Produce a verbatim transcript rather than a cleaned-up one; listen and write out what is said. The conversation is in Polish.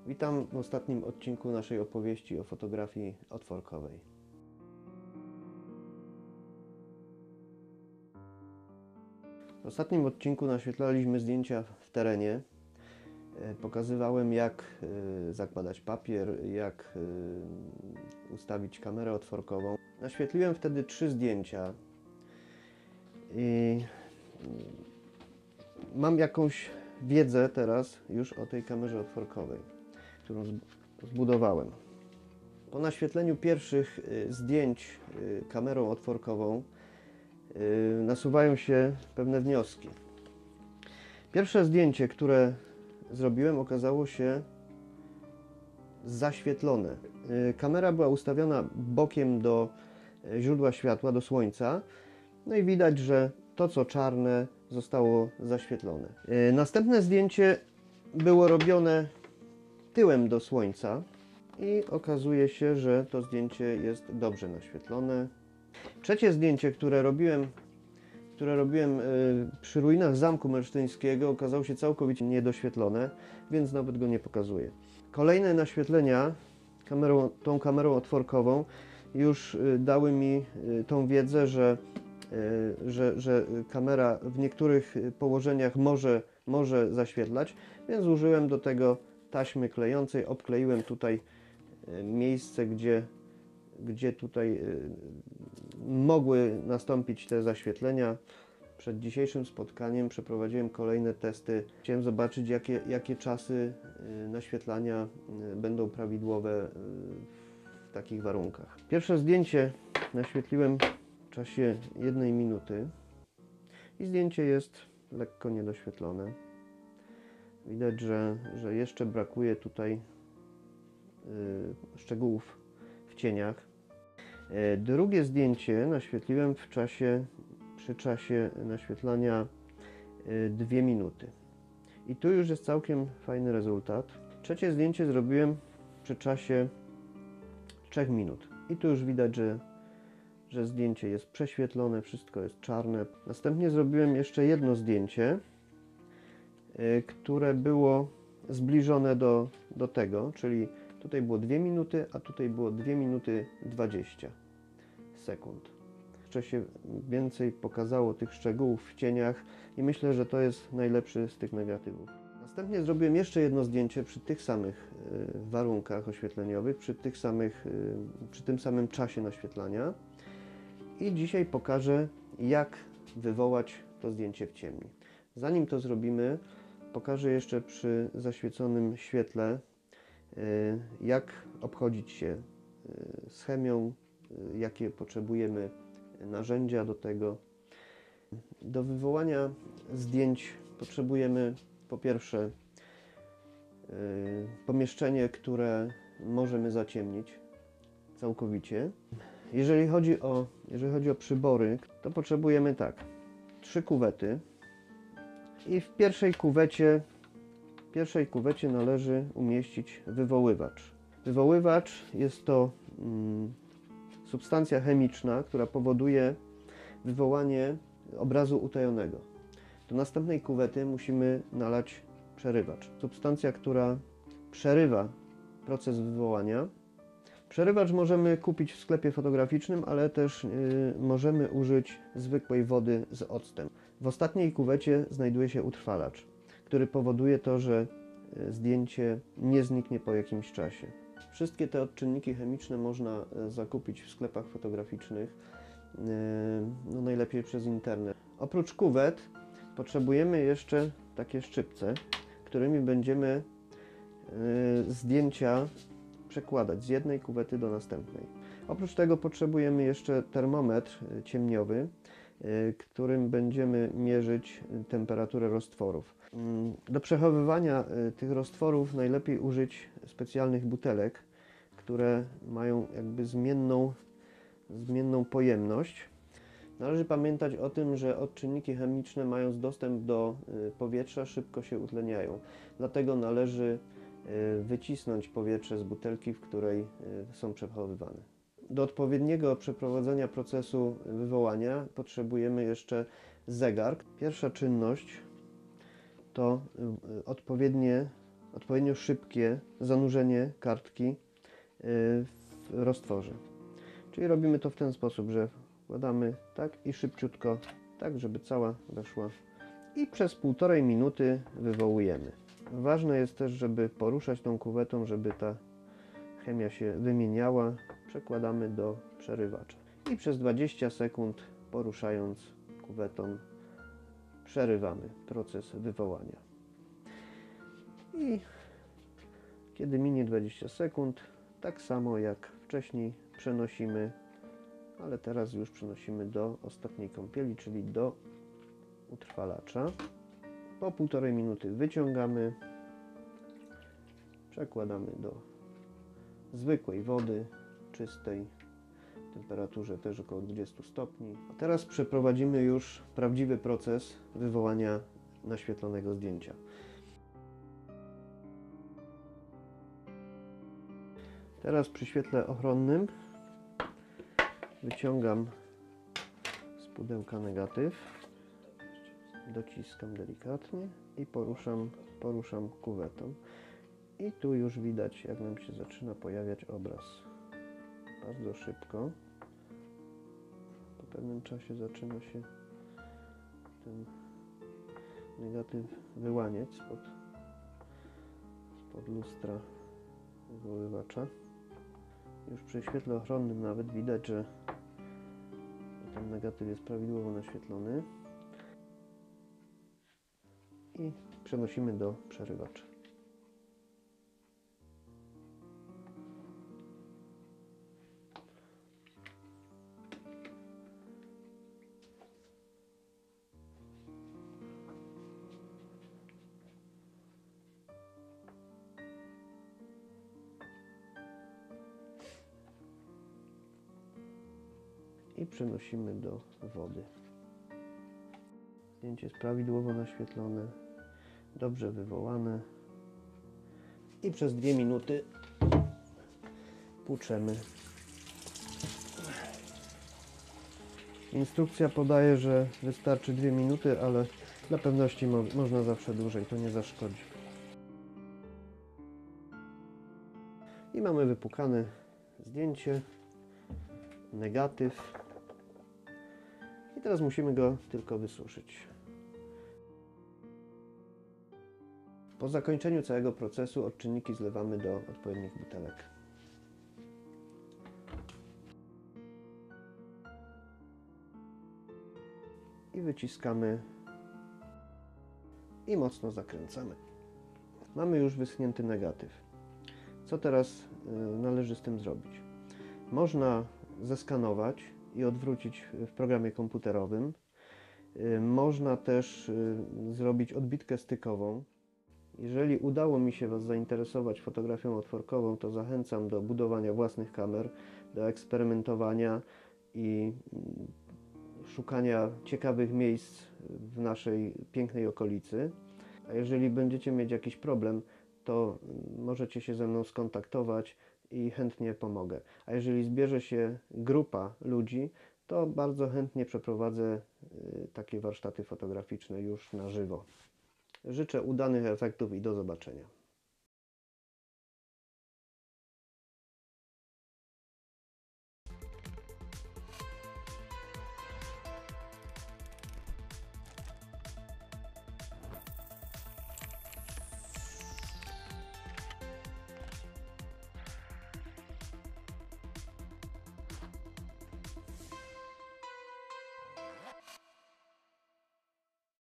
Witam w ostatnim odcinku naszej opowieści o fotografii otworkowej. W ostatnim odcinku naświetlaliśmy zdjęcia w terenie. Pokazywałem, jak zakładać papier, jak ustawić kamerę otworkową. Naświetliłem wtedy trzy zdjęcia i mam jakąś wiedzę teraz już o tej kamerze otworkowej, którą zbudowałem. Po naświetleniu pierwszych zdjęć kamerą otworkową nasuwają się pewne wnioski. Pierwsze zdjęcie, które zrobiłem, okazało się zaświetlone. Kamera była ustawiona bokiem do źródła światła, do słońca, no i widać, że to, co czarne, zostało zaświetlone. Następne zdjęcie było robione tyłem do słońca i okazuje się, że to zdjęcie jest dobrze naświetlone. Trzecie zdjęcie, które robiłem, które robiłem przy ruinach Zamku Mersztyńskiego, okazało się całkowicie niedoświetlone, więc nawet go nie pokazuję. Kolejne naświetlenia kamerą, tą kamerą otworkową już dały mi tą wiedzę, że, że, że kamera w niektórych położeniach może, może zaświetlać, więc użyłem do tego taśmy klejącej, obkleiłem tutaj miejsce, gdzie, gdzie tutaj mogły nastąpić te zaświetlenia. Przed dzisiejszym spotkaniem przeprowadziłem kolejne testy. Chciałem zobaczyć, jakie, jakie czasy naświetlania będą prawidłowe w takich warunkach. Pierwsze zdjęcie naświetliłem w czasie jednej minuty i zdjęcie jest lekko niedoświetlone. Widać, że, że jeszcze brakuje tutaj szczegółów w cieniach. Drugie zdjęcie naświetliłem w czasie, przy czasie naświetlania dwie minuty. I tu już jest całkiem fajny rezultat. Trzecie zdjęcie zrobiłem przy czasie trzech minut. I tu już widać, że, że zdjęcie jest prześwietlone, wszystko jest czarne. Następnie zrobiłem jeszcze jedno zdjęcie, które było zbliżone do, do tego, czyli tutaj było dwie minuty, a tutaj było dwie minuty dwadzieścia sekund. Jeszcze się więcej pokazało tych szczegółów w cieniach i myślę, że to jest najlepszy z tych negatywów. Następnie zrobiłem jeszcze jedno zdjęcie przy tych samych warunkach oświetleniowych, przy, tych samych, przy tym samym czasie naświetlania i dzisiaj pokażę, jak wywołać to zdjęcie w ciemni. Zanim to zrobimy, pokażę jeszcze przy zaświeconym świetle, jak obchodzić się z chemią, jakie potrzebujemy narzędzia do tego. Do wywołania zdjęć potrzebujemy po pierwsze pomieszczenie, które możemy zaciemnić całkowicie. Jeżeli chodzi o, jeżeli chodzi o przybory, to potrzebujemy tak, trzy kuwety i w pierwszej kuwecie W pierwszej kuwecie należy umieścić wywoływacz. Wywoływacz jest to mm, substancja chemiczna, która powoduje wywołanie obrazu utajonego. Do następnej kuwety musimy nalać przerywacz. Substancja, która przerywa proces wywołania. Przerywacz możemy kupić w sklepie fotograficznym, ale też yy, możemy użyć zwykłej wody z octem. W ostatniej kuwecie znajduje się utrwalacz, który powoduje to, że zdjęcie nie zniknie po jakimś czasie. Wszystkie te odczynniki chemiczne można zakupić w sklepach fotograficznych, no najlepiej przez internet. Oprócz kuwet potrzebujemy jeszcze takie szczypce, którymi będziemy zdjęcia przekładać z jednej kuwety do następnej. Oprócz tego potrzebujemy jeszcze termometr ciemniowy, którym będziemy mierzyć temperaturę roztworów. Do przechowywania tych roztworów najlepiej użyć specjalnych butelek, które mają jakby zmienną, zmienną pojemność. Należy pamiętać o tym, że odczynniki chemiczne, mając dostęp do powietrza, szybko się utleniają. Dlatego należy wycisnąć powietrze z butelki, w której są przechowywane. Do odpowiedniego przeprowadzenia procesu wywołania potrzebujemy jeszcze zegar. Pierwsza czynność to odpowiednie odpowiednio szybkie zanurzenie kartki w roztworze. Czyli robimy to w ten sposób, że wkładamy tak i szybciutko, tak żeby cała weszła i przez półtorej minuty wywołujemy. Ważne jest też, żeby poruszać tą kuwetą, żeby ta chemia się wymieniała. Przekładamy do przerywacza i przez dwadzieścia sekund poruszając kuwetą przerywamy proces wywołania. I kiedy minie dwadzieścia sekund, tak samo jak wcześniej przenosimy, ale teraz już przenosimy do ostatniej kąpieli, czyli do utrwalacza. Po półtorej minuty wyciągamy, przekładamy do zwykłej wody, czystej, w temperaturze też około dwudziestu stopni. A teraz przeprowadzimy już prawdziwy proces wywołania naświetlonego zdjęcia. Teraz przy świetle ochronnym wyciągam z pudełka negatyw, dociskam delikatnie i poruszam, poruszam kuwetą. I tu już widać, jak nam się zaczyna pojawiać obraz. Bardzo szybko. Po pewnym czasie zaczyna się ten negatyw wyłaniać spod, spod lustra wywoływacza. Już przy świetle ochronnym nawet widać, że ten negatyw jest prawidłowo naświetlony. I przenosimy do przerywacza. I przenosimy do wody. Zdjęcie jest prawidłowo naświetlone, dobrze wywołane i przez dwie minuty płuczemy. Instrukcja podaje, że wystarczy dwie minuty, ale dla pewności mo można zawsze dłużej, to nie zaszkodzi. I mamy wypłukane zdjęcie, negatyw. I teraz musimy go tylko wysuszyć. Po zakończeniu całego procesu odczynniki zlewamy do odpowiednich butelek. I wyciskamy i mocno zakręcamy. Mamy już wyschnięty negatyw. Co teraz należy z tym zrobić? Można zeskanować i odwrócić w programie komputerowym. Można też zrobić odbitkę stykową. Jeżeli udało mi się Was zainteresować fotografią otworkową, to zachęcam do budowania własnych kamer, do eksperymentowania i szukania ciekawych miejsc w naszej pięknej okolicy. A jeżeli będziecie mieć jakiś problem, to możecie się ze mną skontaktować i chętnie pomogę. A jeżeli zbierze się grupa ludzi, to bardzo chętnie przeprowadzę takie warsztaty fotograficzne już na żywo. Życzę udanych efektów i do zobaczenia.